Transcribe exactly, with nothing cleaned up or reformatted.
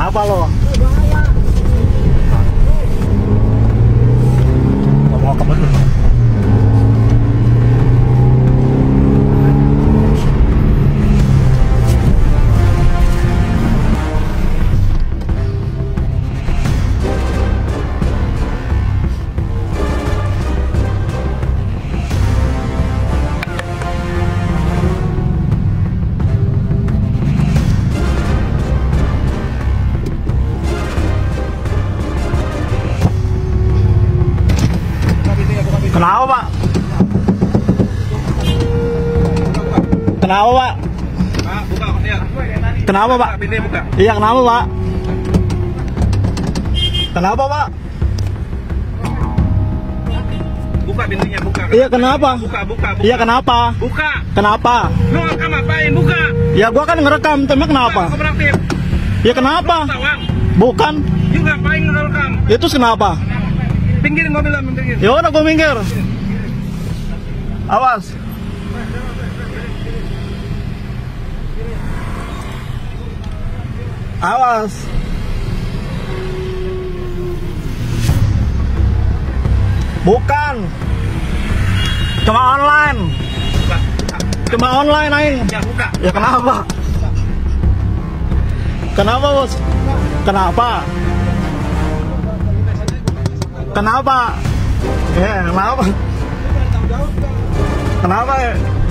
Kenapa lo? Mau ke betul. Kenapa, Pak? Kenapa, Pak? Pak, buka ya. Kenapa, Pak? Pintunya buka. Iya, kenapa, Pak? Kenapa, Pak? Buka pintunya, buka. Iya, kenapa? Buka, buka, buka. Iya, kenapa? Buka. Kenapa? Lu rekam apain? Buka. Ya, gua kan ngerekam, tapi kenapa? Buka, kooperatif. Ya, kenapa? Tawang. Bukan. You ngapain ngerekam? Itu kenapa? Pinggirin mobil lah, pinggirin. Ya udah, gua minggir. Awas. Awas. Bukan. Cuma online. Buka, buka. Cuma online aing. Ya, buka. Ya kenapa? Kenapa, Bos? Kenapa? Kenapa? Ya, kenapa? Kenapa ya?